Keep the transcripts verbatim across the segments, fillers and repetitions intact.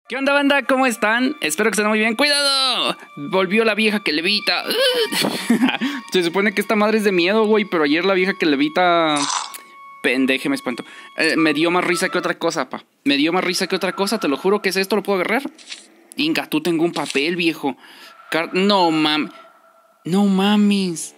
¿Qué onda, banda? ¿Cómo están? Espero que estén muy bien. ¡Cuidado! Volvió la vieja que levita. Se supone que esta madre es de miedo, güey. Pero ayer la vieja que levita... Pendeje, me espanto. Eh, me dio más risa que otra cosa, pa. Me dio más risa que otra cosa, te lo juro que es esto, ¿lo puedo agarrar? Inga, tú tengo un papel, viejo. Car no, mam... No mames.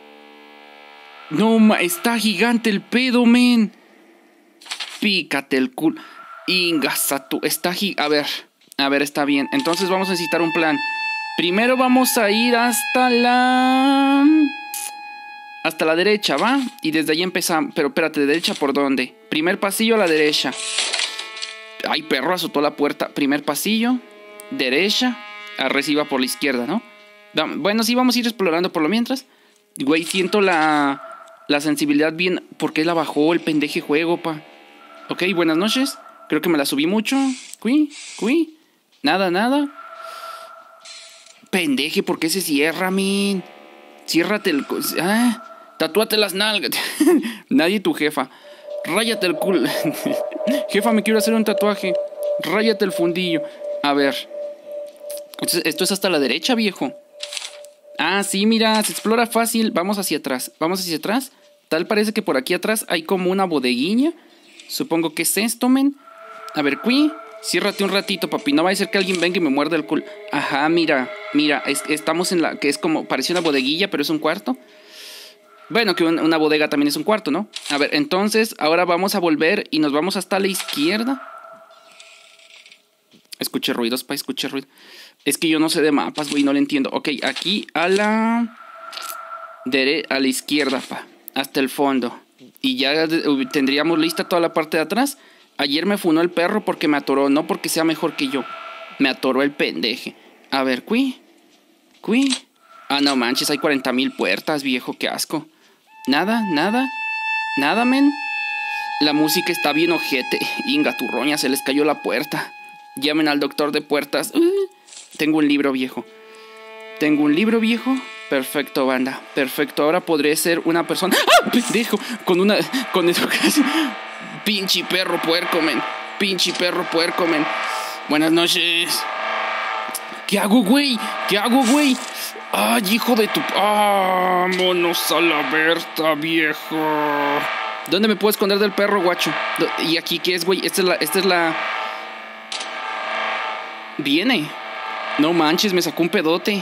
No, ma... Está gigante el pedo, men. Pícate el culo. Inga, tú. Está gigante. A ver, a ver, está bien. Entonces vamos a necesitar un plan. Primero vamos a ir hasta la... Hasta la derecha, ¿va? Y desde ahí empezamos. Pero espérate, ¿de derecha por dónde? Primer pasillo a la derecha. Ay, perro, azotó la puerta. Primer pasillo, derecha. Arriba por la izquierda, ¿no? Bueno, sí, vamos a ir explorando por lo mientras. Güey, siento la... La sensibilidad bien... ¿Por qué la bajó el pendeje juego, pa? Ok, buenas noches. Creo que me la subí mucho. Cui, cui. Nada, nada. Pendeje, ¿por qué se cierra, min? Ciérrate el... Ah... Tatúate las nalgas. Nadie tu jefa. Ráyate el culo. Jefa, me quiero hacer un tatuaje. Ráyate el fundillo. A ver. Esto es hasta la derecha, viejo. Ah, sí, mira. Se explora fácil. Vamos hacia atrás. Vamos hacia atrás. Tal parece que por aquí atrás hay como una bodeguilla. Supongo que es esto, men. A ver, Cui. Ciérrate un ratito, papi. No va a ser que alguien venga y me muerda el culo. Ajá, mira. Mira. Es, estamos en la... Que es como... Parecía una bodeguilla, pero es un cuarto. Bueno, que una bodega también es un cuarto, ¿no? A ver, entonces, ahora vamos a volver y nos vamos hasta la izquierda. Escuché ruidos, pa, escuché ruido. Es que yo no sé de mapas, güey, no le entiendo. Ok, aquí a la... Dere a la izquierda, pa. Hasta el fondo. Y ya tendríamos lista toda la parte de atrás. Ayer me funó el perro porque me atoró, no porque sea mejor que yo. Me atoró el pendeje. A ver, Cui. Cui. Ah, no manches, hay cuarenta mil puertas, viejo, qué asco. Nada, nada, nada, men. La música está bien ojete. Inga, turroña, se les cayó la puerta. Llamen al doctor de puertas. Uh, tengo un libro, viejo. Tengo un libro, viejo. Perfecto, banda. Perfecto, ahora podré ser una persona... ¡Ah! Pendejo. Con una... Con educación. Pinche perro puerco, men. Pinche perro puerco, men. Buenas noches. ¿Qué hago, güey? ¿Qué hago, güey? ¡Ay, hijo de tu... ¡Ah! ¡Vámonos a la Berta, viejo! ¿Dónde me puedo esconder del perro, guacho? ¿Y aquí qué es, güey? Esta es la... Esta es la... Viene. No manches, me sacó un pedote.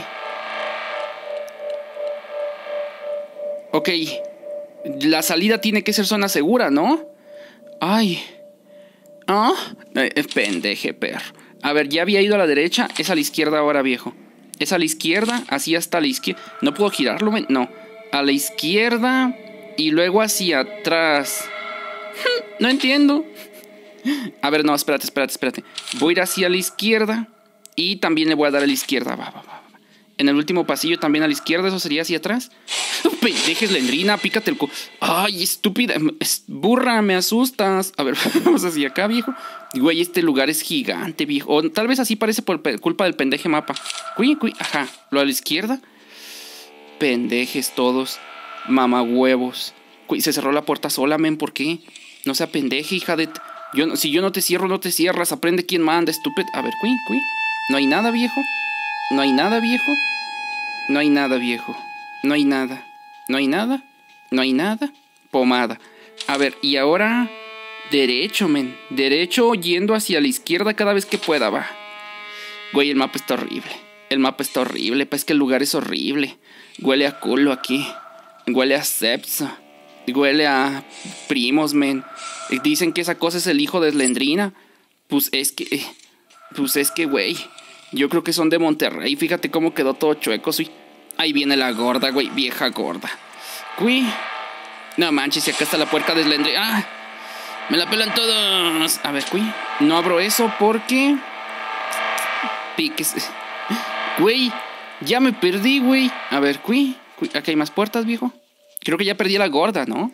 Ok. La salida tiene que ser zona segura, ¿no? ¡Ay! ¿Ah? Eh, pendeje, perro. A ver, ya había ido a la derecha. Es a la izquierda ahora, viejo. Es a la izquierda, así hasta la izquierda. ¿No puedo girarlo? No. A la izquierda y luego hacia atrás. No entiendo. A ver, no, espérate, espérate, espérate. Voy a ir hacia la izquierda y también le voy a dar a la izquierda. Va, va, va. En el último pasillo también a la izquierda, eso sería hacia atrás. Pendejes, Lendrina, pícate el co... Ay, estúpida, es burra, me asustas. A ver, vamos hacia acá, viejo. Güey, este lugar es gigante, viejo. O tal vez así parece por culpa del pendeje mapa. Cuy, cuy, ajá. Lo a la izquierda. Pendejes todos. Mamahuevos. Cuy, se cerró la puerta sola, men, ¿por qué? No sea pendeje, hija de... Yo, si yo no te cierro, no te cierras. Aprende quién manda, estúpido. A ver, cuy, cuy. No hay nada, viejo. No hay nada, viejo. No hay nada, viejo. No hay nada. No hay nada. No hay nada. Pomada. A ver, y ahora... Derecho, men. Derecho yendo hacia la izquierda cada vez que pueda, va. Güey, el mapa está horrible. El mapa está horrible. Pues que el lugar es horrible. Huele a culo aquí. Huele a sepsa. Huele a primos, men. Dicen que esa cosa es el hijo de Slendrina. Pues es que... Pues es que, güey. Yo creo que son de Monterrey. Fíjate cómo quedó todo chueco, sí. Ahí viene la gorda, güey. Vieja gorda. Cui. No manches, si acá está la puerca de Slendrina. ¡Ah! Me la pelan todos. A ver, Cui. No abro eso porque... Piques. Güey, ya me perdí, güey. A ver, Cui. Cui. Aquí hay más puertas, viejo. Creo que ya perdí a la gorda, ¿no?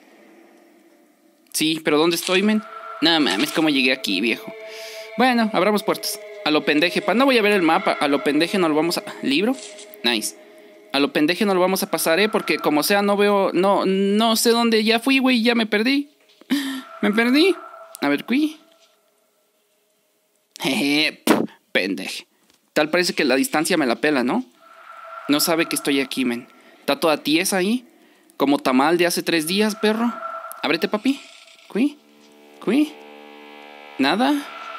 Sí, pero ¿dónde estoy, men? No mames, cómo llegué aquí, viejo. Bueno, abramos puertas. A lo pendeje, pa, no voy a ver el mapa. A lo pendeje no lo vamos a... ¿Libro? Nice. A lo pendeje no lo vamos a pasar, eh. Porque como sea, no veo... No, no sé dónde ya fui, güey. Ya me perdí. Me perdí. A ver, Cui. Jeje, pendeje. Tal parece que la distancia me la pela, ¿no? No sabe que estoy aquí, men. Está toda tiesa ahí. Como tamal de hace tres días, perro. Ábrete, papi. Cui. Cui. Nada.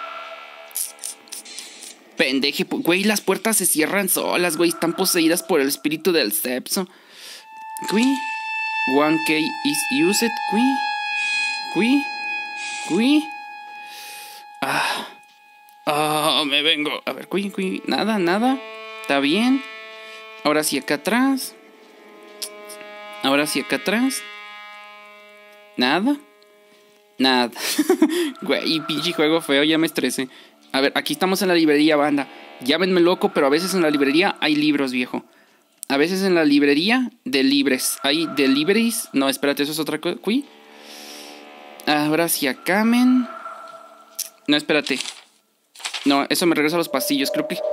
Pendeje, güey, las puertas se cierran solas, güey. Están poseídas por el espíritu del Cepso. Cui. one K is used. Cui. Cui. Cui. Ah. Ah, me vengo. A ver, cui, cui. Nada, nada. Está bien. Ahora sí acá atrás. Ahora sí acá atrás. Nada. Nada. Güey, pinche juego feo, ya me estresé. A ver, aquí estamos en la librería, banda. Llámenme loco, pero a veces en la librería hay libros, viejo. A veces en la librería de libres. Hay deliveries. No, espérate, eso es otra cosa. Cui. Ahora sí acá, men. No, espérate. No, eso me regresa a los pasillos. Creo que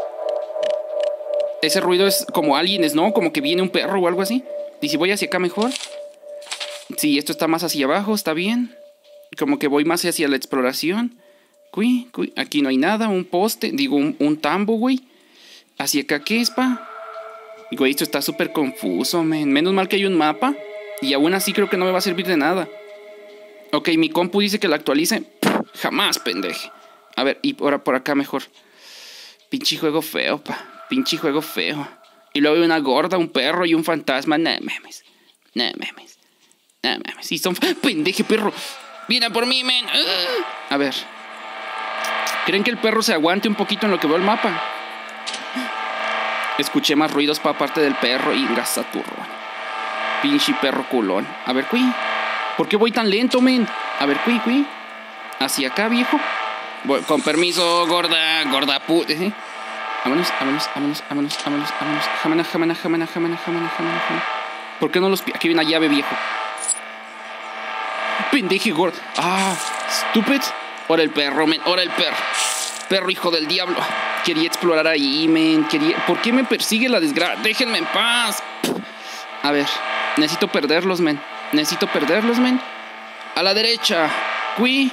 ese ruido es como aliens, ¿no? Como que viene un perro o algo así. Y si voy hacia acá mejor. Sí, esto está más hacia abajo, está bien. Como que voy más hacia la exploración. Cui, cui. Aquí no hay nada, un poste. Digo, un, un tambo, güey. ¿Hacia acá qué es, pa? Güey, esto está súper confuso, men. Menos mal que hay un mapa. Y aún así creo que no me va a servir de nada. Ok, mi compu dice que la actualice. Pff, jamás, pendeje. A ver, y ahora por acá mejor. Pinche juego feo, pa. Pinche juego feo. Y luego hay una gorda, un perro y un fantasma. No memes. No memes. No memes. Y son... ¡Pendeje, perro! ¡Viene por mí, men! ¡Uh! A ver. ¿Creen que el perro se aguante un poquito en lo que veo el mapa? Escuché más ruidos para parte del perro y gasaturro. Pinche perro culón. A ver, cui. ¿Por qué voy tan lento, men? A ver, cui, cui. Hacia acá, viejo. Voy, con permiso, gorda, gorda pu... ¿eh? Vámonos, vámonos, vámonos, vámonos, vámonos, vámonos. Jamana, jamana, jamana, jamana, jamana, jamana, jamana. ¿Por qué no los... Aquí hay una llave, viejo. Pendeje, gorda. Ah, stupid. Ahora el perro, men. Ahora el perro. Perro, hijo del diablo. Quería explorar ahí, men. Quería... ¿Por qué me persigue la desgracia? Déjenme en paz. A ver. Necesito perderlos, men. Necesito perderlos, men. A la derecha. Cui.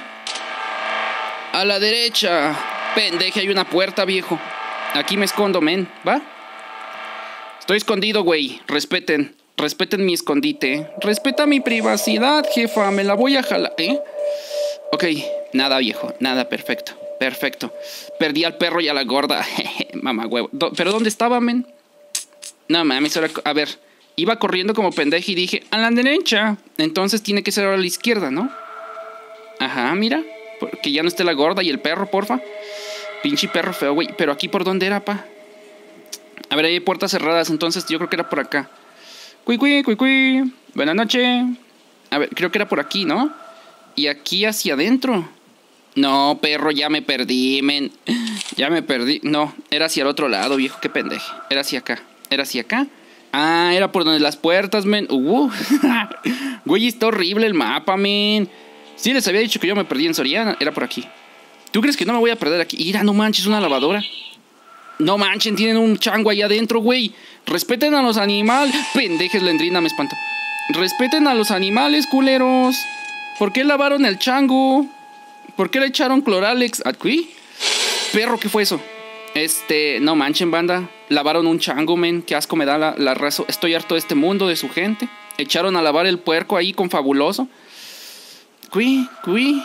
A la derecha. Pendeje, hay una puerta, viejo. Aquí me escondo, men. ¿Va? Estoy escondido, güey. Respeten. Respeten mi escondite. Respeta mi privacidad, jefa. Me la voy a jalar, ¿eh? Ok. Nada, viejo. Nada, perfecto. Perfecto. Perdí al perro y a la gorda. Mamá huevo. ¿Pero dónde estaba, men? No mames. A ver. Iba corriendo como pendejo y dije, a la derecha. Entonces tiene que ser ahora a la izquierda, ¿no? Ajá, mira. Que ya no esté la gorda y el perro, porfa. Pinche perro feo, güey. Pero aquí por dónde era, pa. A ver, ahí hay puertas cerradas. Entonces yo creo que era por acá. Cui, cui, cui, cui. Buenas noches. A ver, creo que era por aquí, ¿no? Y aquí hacia adentro. No, perro, ya me perdí, men. Ya me perdí. No, era hacia el otro lado, viejo. Qué pendeje. Era hacia acá. Era hacia acá. Ah, era por donde las puertas, men. Uh. Güey, está horrible el mapa, men. Sí, les había dicho que yo me perdí en Soriana. Era por aquí. ¿Tú crees que no me voy a perder aquí? Mira, no manches, una lavadora. No manchen, tienen un chango ahí adentro, güey. Respeten a los animales. Pendejes, Lendrina, me espanta. Respeten a los animales, culeros. ¿Por qué lavaron el chango? ¿Por qué le echaron cloralex? ¿Aquí? Perro, ¿qué fue eso? Este, no manchen, banda. Lavaron un chango, men. Qué asco me da la, la raza. Estoy harto de este mundo, de su gente. Echaron a lavar el puerco ahí con Fabuloso. Cui, cui.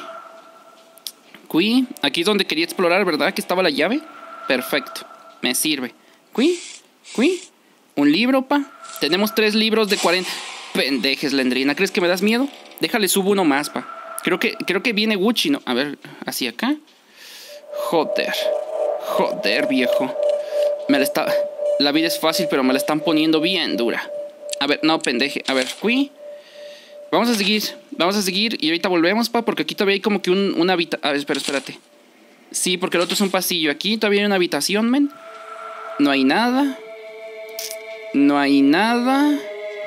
Cui. Aquí es donde quería explorar, ¿verdad? Que estaba la llave. Perfecto. Me sirve. Cui, cui. Un libro, pa. Tenemos tres libros de cuarenta. Pendejes, Lendrina. ¿Crees que me das miedo? Déjale, subo uno más, pa. Creo que, creo que viene Gucci, ¿no? A ver, hacia acá. Joder. Joder, viejo. Me la está... La vida es fácil, pero me la están poniendo bien dura. A ver, no, pendeje. A ver, cui. Vamos a seguir. Vamos a seguir. Y ahorita volvemos, pa. Porque aquí todavía hay como que un, una habitación. A ver, espera, espérate. Sí, porque el otro es un pasillo. Aquí todavía hay una habitación, men. No hay nada. No hay nada.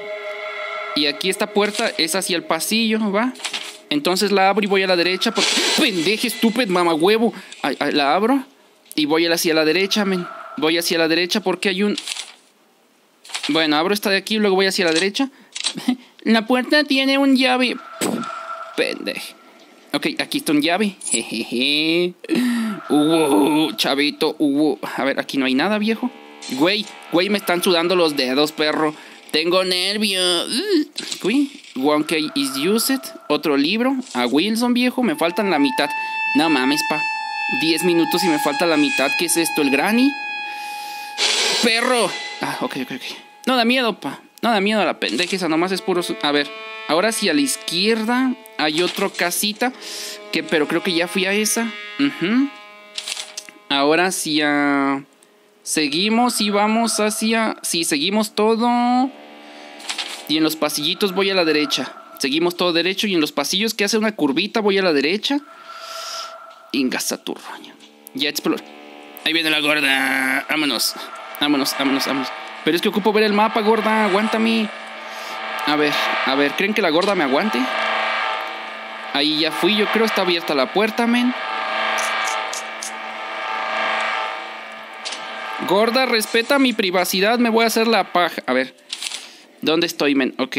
Y aquí esta puerta es hacia el pasillo, ¿va? Entonces la abro y voy a la derecha. Porque... Pendeje, estúpido, mamahuevo. La abro y voy hacia la derecha, men. Voy hacia la derecha porque hay un... Bueno, abro esta de aquí y luego voy hacia la derecha. La puerta tiene un llave. Pendeje. Ok, aquí está un llave. Jejeje. Uh, chavito, uh. A ver, aquí no hay nada, viejo. Güey, güey, me están sudando los dedos, perro. Tengo nervios. Uy, one key is used. Otro libro. A Wilson, viejo. Me faltan la mitad. No mames, pa. diez minutos y me falta la mitad. ¿Qué es esto? ¿El granny? ¡Perro! Ah, ok, ok, ok. No da miedo, pa. No da miedo a la pendeja. Esa nomás es puro... A ver. Ahora sí, a la izquierda hay otra casita. Que, pero creo que ya fui a esa. Uh-huh. Ahora sí a... Seguimos y vamos hacia... Sí, seguimos todo. Y en los pasillitos voy a la derecha. Seguimos todo derecho. Y en los pasillos que hace una curvita voy a la derecha. Ingasa tu roña. Ya exploro. Ahí viene la gorda. Vámonos. Vámonos, vámonos, vámonos. Pero es que ocupo ver el mapa, gorda. Aguántame. A ver, a ver. ¿Creen que la gorda me aguante? Ahí ya fui, yo creo. Está abierta la puerta, men. Gorda, respeta mi privacidad. Me voy a hacer la paja. A ver. ¿Dónde estoy, men? Ok.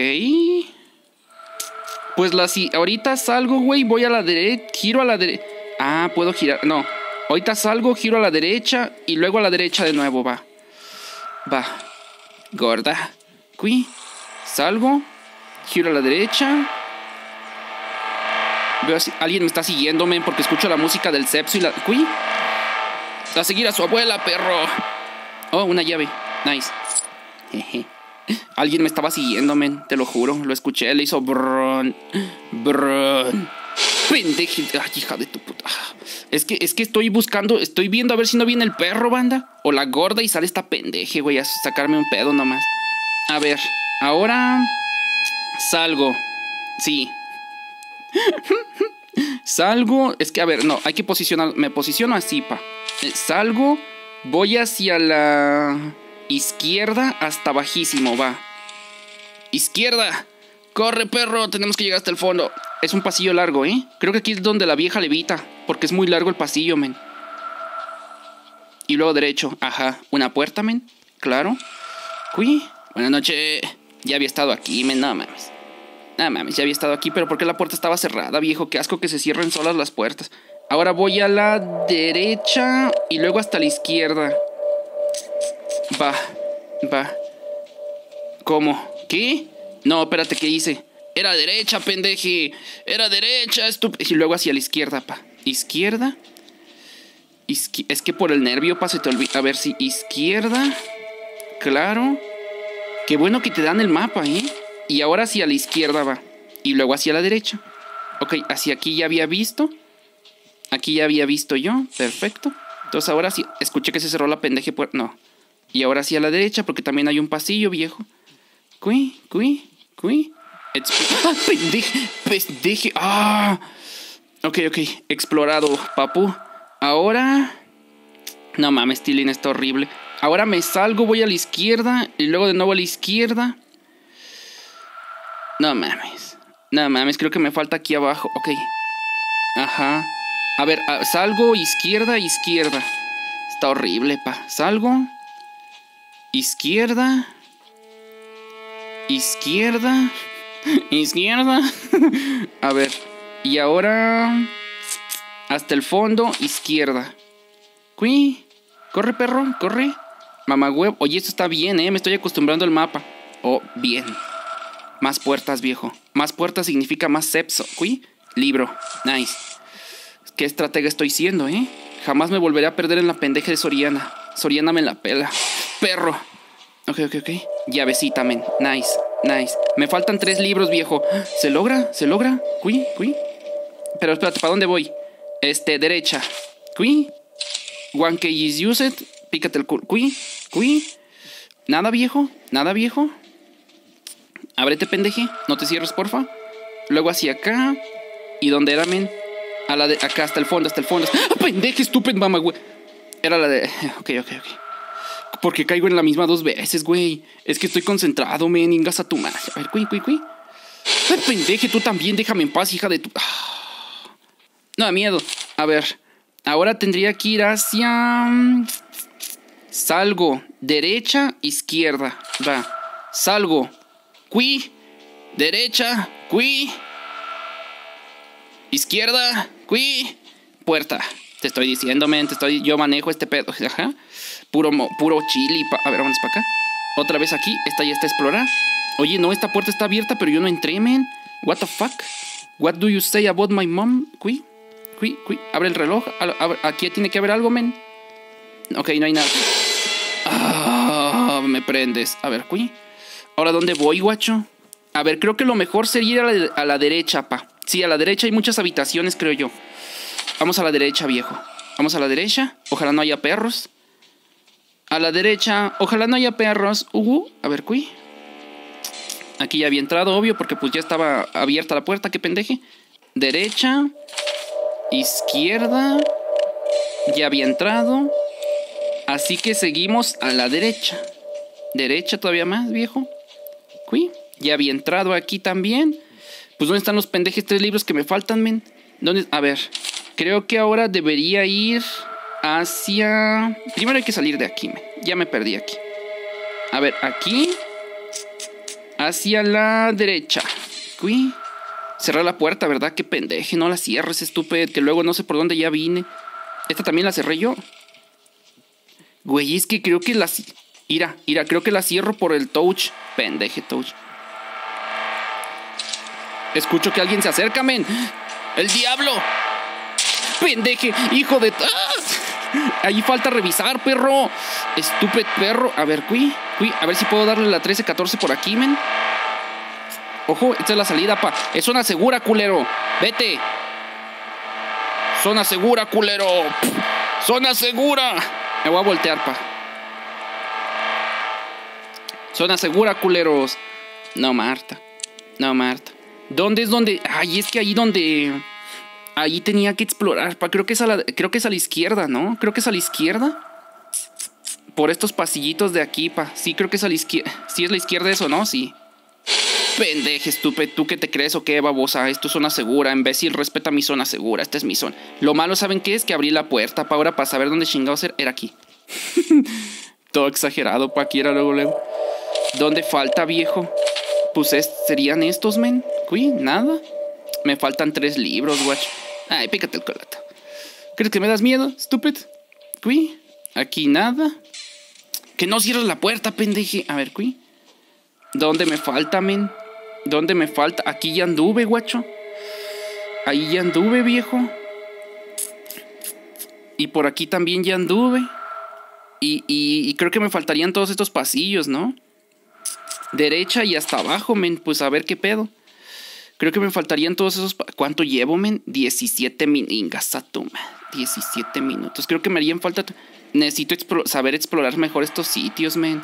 Pues la si ahorita salgo, güey. Voy a la derecha. Giro a la derecha. Ah, puedo girar. No. Ahorita salgo, giro a la derecha. Y luego a la derecha de nuevo, va. Va. Gorda. Cui. Salgo. Giro a la derecha. Veo si alguien me está siguiendo, men. Porque escucho la música del Cepso y la... Cui. A seguir a su abuela, perro. Oh, una llave. Nice. Jeje. Alguien me estaba siguiendo, men. Te lo juro. Lo escuché. Le hizo brrrn. Brrrn. Pendeje. Ay, hija de tu puta. Es que, es que estoy buscando. Estoy viendo a ver si no viene el perro, banda. O la gorda y sale esta pendeje, güey. A sacarme un pedo nomás. A ver. Ahora. Salgo. Sí. Salgo. Es que, a ver, no. Hay que posicionar. Me posiciono así, pa. Salgo, voy hacia la izquierda hasta bajísimo, va. Izquierda. Corre, perro, tenemos que llegar hasta el fondo. Es un pasillo largo, ¿eh? Creo que aquí es donde la vieja levita, porque es muy largo el pasillo, men. Y luego derecho, ajá. Una puerta, men, claro. Uy, buenas noches. Ya había estado aquí, men, no mames. No mames, ya había estado aquí, pero ¿por qué la puerta estaba cerrada, viejo? Qué asco que se cierren solas las puertas. Ahora voy a la derecha y luego hasta la izquierda. Va, va. ¿Cómo? ¿Qué? No, espérate, ¿qué hice? Era derecha, pendeje. Era derecha, estúpido. Y luego hacia la izquierda, pa. ¿Izquierda? Izqui es que por el nervio, pa, se te olvida. A ver si izquierda. Claro. Qué bueno que te dan el mapa, ¿eh? Y ahora hacia la izquierda va. Y luego hacia la derecha. Ok, hacia aquí ya había visto. Aquí ya había visto yo, perfecto. Entonces ahora sí, escuché que se cerró la pendeje puerta. No. Y ahora sí a la derecha, porque también hay un pasillo, viejo. Cui, cui, cui. ¡Ah, pendeje! ¡Pendeje! ¡Ah! Ok, ok. Explorado, papu. Ahora... No mames, Tilín, está horrible. Ahora me salgo, voy a la izquierda. Y luego de nuevo a la izquierda. No mames. No mames, creo que me falta aquí abajo. Ok. Ajá. A ver, salgo, izquierda, izquierda. Está horrible, pa. Salgo. Izquierda. Izquierda. Izquierda. A ver. Y ahora... Hasta el fondo, izquierda. Cui. Corre, perro, corre. Mamá huevo. Oye, esto está bien, eh. Me estoy acostumbrando al mapa. Oh, bien. Más puertas, viejo. Más puertas significa más Cepso. Cui. Libro. Nice. ¿Qué estratega estoy siendo, eh? Jamás me volveré a perder en la pendeja de Soriana. Soriana me la pela. Perro. Ok, ok, ok. Llavecita, men. Nice, nice. Me faltan tres libros, viejo. ¿Se logra? ¿Se logra? Cui, cui. Pero espérate, ¿para dónde voy? Este, derecha. Cui. One key is used. Pícate el culo. Cui, cui. Nada, viejo. Nada, viejo. Ábrete, pendeje. No te cierres, porfa. Luego hacia acá. ¿Y dónde era, men? A la de acá, hasta el fondo, hasta el fondo. ¡Ah, pendeje, estúpido, mamá, güey! Era la de... Ok, ok, ok. Porque caigo en la misma dos veces, güey. Es que estoy concentrado, men. Ingas a tu madre. A ver, cui, cui, cui. ¡Ay, pendeje, tú también! Déjame en paz, hija de tu... No da miedo. A ver. Ahora tendría que ir hacia... Salgo. Derecha, izquierda. Va. Salgo. Cui. Derecha. Cui. Izquierda. Cui. Puerta. Te estoy diciendo, men, te estoy... Yo manejo este pedo, ajá. Puro, puro chili. Pa... A ver, vamos para acá. Otra vez aquí. Esta ya está explorada. Oye, no, esta puerta está abierta, pero yo no entré, men. What the fuck? What do you say about my mom? Qui, qui, qui. Abre el reloj. Abre. Aquí tiene que haber algo, men. Ok, no hay nada. Ah, me prendes. A ver, qui. Ahora, ¿dónde voy, guacho? A ver, creo que lo mejor sería ir a la, a la derecha, pa. Sí, a la derecha hay muchas habitaciones, creo yo. Vamos a la derecha, viejo. Vamos a la derecha. Ojalá no haya perros. A la derecha. Ojalá no haya perros. Uh, a ver, cuí. Aquí ya había entrado, obvio, porque pues ya estaba abierta la puerta. Qué pendeje. Derecha. Izquierda. Ya había entrado. Así que seguimos a la derecha. Derecha todavía más, viejo. Cuí. Ya había entrado aquí también. Pues ¿dónde están los pendejes tres libros que me faltan, men? ¿Dónde? A ver. Creo que ahora debería ir hacia... Primero hay que salir de aquí, men. Ya me perdí aquí. A ver, aquí. Hacia la derecha. Uy. Cerrar la puerta, ¿verdad? Qué pendeje. No la cierres, estúpido. Que luego no sé por dónde ya vine. Esta también la cerré yo. Güey, es que creo que la... Ira, ira, creo que la cierro por el touch. Pendeje touch. Escucho que alguien se acerca, men. ¡El diablo! ¡Pendeje! ¡Hijo de... ¡Ah! Ahí falta revisar, perro. Estúpido perro. A ver, cuí, cuí. A ver si puedo darle la trece catorce por aquí, men. Ojo, esta es la salida, pa. Es zona segura, culero. Vete. Zona segura, culero. Zona segura. Me voy a voltear, pa. Zona segura, culeros. No, Marta. No, Marta. ¿Dónde es donde? Ay, es que ahí donde... Ahí tenía que explorar, pa. Creo que es a la, creo que es a la izquierda, ¿no? Creo que es a la izquierda. Por estos pasillitos de aquí, pa. Sí, creo que es a la izquierda. ¿Sí es la izquierda eso, no? Sí. Pendeje, estúpido. ¿Tú qué te crees o qué, babosa? Esto es zona segura. Imbécil, respeta mi zona segura. Esta es mi zona. Lo malo, ¿saben qué es? Que abrí la puerta, pa. Ahora para saber dónde chingados era. Era aquí. Todo exagerado, pa. Aquí era luego, luego. ¿Dónde falta, viejo? Pues es, serían estos, men. Uy, nada. Me faltan tres libros, guacho. Ay, pícate el colato. ¿Crees que me das miedo, estúpido? Uy, aquí nada. Que no cierres la puerta, pendeje. A ver, uy. ¿Dónde me falta, men? ¿Dónde me falta? Aquí ya anduve, guacho. Ahí ya anduve, viejo. Y por aquí también ya anduve. Y, y, y creo que me faltarían todos estos pasillos, ¿no? Derecha y hasta abajo, men. Pues a ver qué pedo. Creo que me faltarían todos esos... ¿Cuánto llevo, men? diecisiete minutos. diecisiete minutos. Creo que me harían falta... Necesito explo saber explorar mejor estos sitios, men.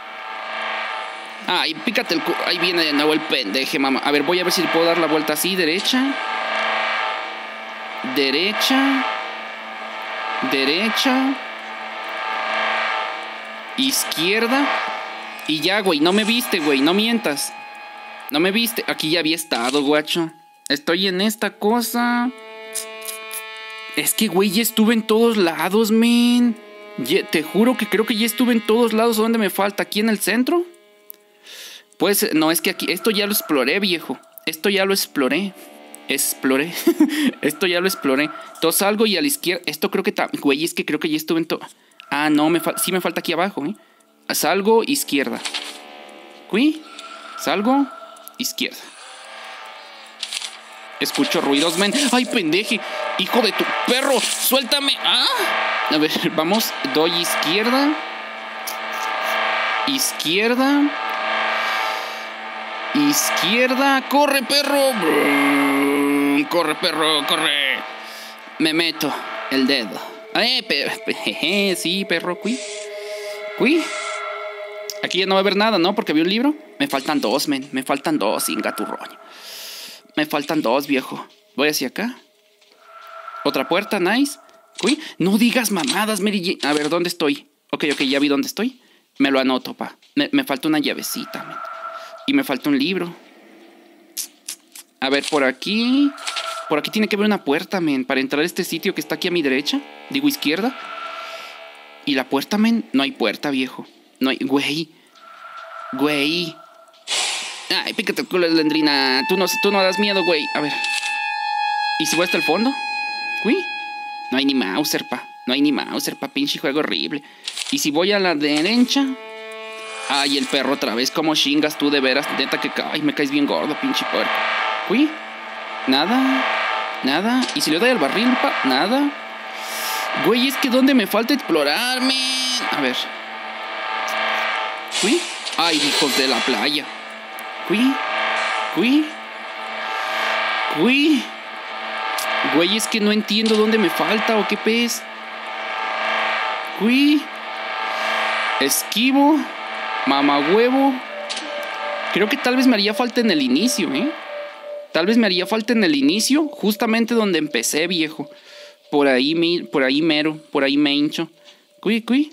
Ay, pícate el... Ahí viene de nuevo el pendeje, mamá. A ver, voy a ver si le puedo dar la vuelta así. Derecha. Derecha. Derecha. Izquierda. Y ya, güey, no me viste, güey, no mientas. No me viste, aquí ya había estado, guacho. Estoy en esta cosa. Es que, güey, ya estuve en todos lados, men. Ya, te juro que creo que ya estuve en todos lados. ¿Dónde me falta? ¿Aquí en el centro? Pues, no, es que aquí, esto ya lo exploré, viejo. Esto ya lo exploré. Exploré. Esto ya lo exploré. Entonces salgo y a la izquierda. Esto creo que también, güey, es que creo que ya estuve en todo. Ah, no, me sí me falta aquí abajo, ¿eh? Salgo, izquierda. ¿Cuí? Salgo, izquierda. Escucho ruidos, men. ¡Ay, pendeje! ¡Hijo de tu perro! ¡Suéltame! ¡Ah! A ver, vamos. Doy izquierda. Izquierda. Izquierda. ¡Corre, perro! ¡Corre, perro! ¡Corre! Me meto el dedo. ¡Eh, pe pe sí, perro! ¿Cuí? ¿Cuí? Aquí ya no va a haber nada, ¿no? Porque vi un libro. Me faltan dos, men. Me faltan dos, ingaturroño. Me faltan dos, viejo. Voy hacia acá. Otra puerta, nice. Uy, no digas mamadas, Mary Jane. A ver, ¿dónde estoy? Ok, ok, ya vi dónde estoy. Me lo anoto, pa. Me, me falta una llavecita, men. Y me falta un libro. A ver, por aquí. Por aquí tiene que haber una puerta, men. Para entrar a este sitio que está aquí a mi derecha. Digo, izquierda. Y la puerta, men. No hay puerta, viejo. No hay... Güey. Güey. Ay, pícate el culo de Lendrina. Tú no, tú no das miedo, güey. A ver. ¿Y si voy hasta el fondo? Uy. No hay ni Mauser, pa. No hay ni Mauser, pa. Pinche juego horrible. Y si voy a la derecha... Ay, el perro otra vez. Como chingas tú, de veras. Neta que... Ay, me caes bien gordo, pinche puerco. Uy. Nada. Nada. ¿Y si le doy al barril, pa? Nada. Güey, es que ¿dónde me falta explorarme? A ver. Uy. Ay, hijos de la playa. Uy. Uy. Uy. Güey, es que no entiendo dónde me falta o qué pez. Uy. Esquivo. Mamá huevo. Creo que tal vez me haría falta en el inicio, ¿eh? Tal vez me haría falta en el inicio, justamente donde empecé, viejo. Por ahí, por ahí mero, por ahí me hincho. Cuy, cuy.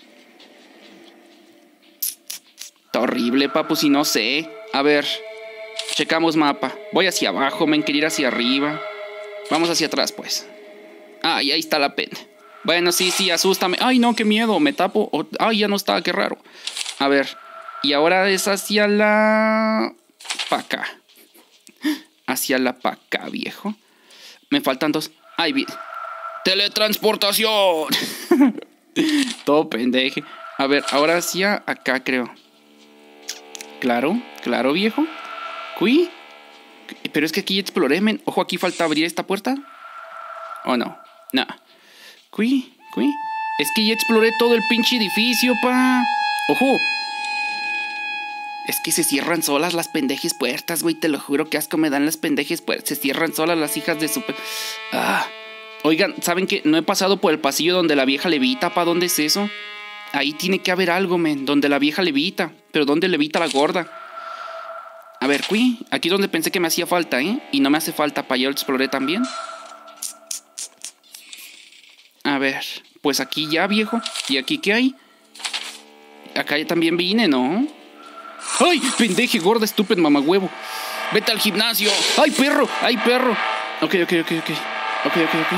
Está horrible, papu, si no sé. A ver, checamos mapa. Voy hacia abajo, me quiero ir hacia arriba. Vamos hacia atrás, pues. Ay, ahí está la pena. Bueno, sí, sí, asústame. Ay, no, qué miedo, me tapo. Ay, ya no está, qué raro. A ver, y ahora es hacia la... pa' acá. Hacia la pa' acá, viejo. Me faltan dos. Ay, bien. ¡Teletransportación! Todo pendeje. A ver, ahora hacia acá, creo. Claro, claro, viejo. Cuy. Pero es que aquí exploré, men. Ojo, aquí falta abrir esta puerta. ¿O no? No. Cuy, cuy. Es que ya exploré todo el pinche edificio, pa. Ojo. Es que se cierran solas las pendejes puertas, güey. Te lo juro, que asco me dan las pendejes puertas. Se cierran solas las hijas de su... Ah. Oigan, ¿saben qué? No he pasado por el pasillo donde la vieja levita, pa. ¿Dónde es eso? Ahí tiene que haber algo, men. Donde la vieja levita. Pero ¿dónde levita la gorda? A ver, cuy. Aquí es donde pensé que me hacía falta, ¿eh? Y no me hace falta, pa. Ya lo exploré también. A ver. Pues aquí ya, viejo. ¿Y aquí qué hay? Acá ya también vine, ¿no? ¡Ay, pendeje, gorda, estúpida, mamagüevo! ¡Vete al gimnasio! ¡Ay, perro! ¡Ay, perro! Ok, ok, ok, ok. Ok, ok, ok.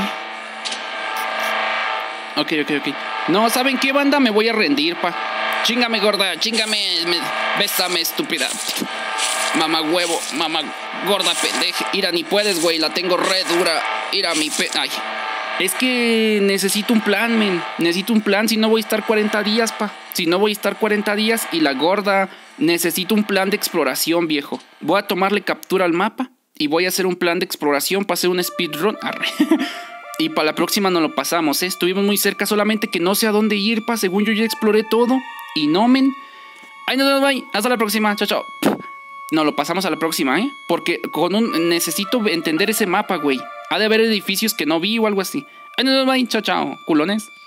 Ok, ok, ok. No, ¿saben qué, banda? Me voy a rendir, pa. Chíngame, gorda, chíngame. Me... Bésame, estúpida. Mamagüevo, mamá gorda, pendeje. Ira, ni puedes, güey. La tengo re dura. Ira, mi pe... Ay. Es que necesito un plan, men. Necesito un plan, si no voy a estar cuarenta días, pa. Si no voy a estar cuarenta días y la gorda... Necesito un plan de exploración, viejo. Voy a tomarle captura al mapa y voy a hacer un plan de exploración para hacer un speedrun. Arre. Y para la próxima nos lo pasamos, ¿eh? Estuvimos muy cerca, solamente que no sé a dónde ir, pa. Según yo ya exploré todo. Y no, men. Ahí nos vemos, bye. Hasta la próxima. Chao, chao. Nos lo pasamos a la próxima, ¿eh? Porque con un... necesito entender ese mapa, güey. Ha de haber edificios que no vi o algo así. Ahí nos vemos, bye. Chao, chao. Culones.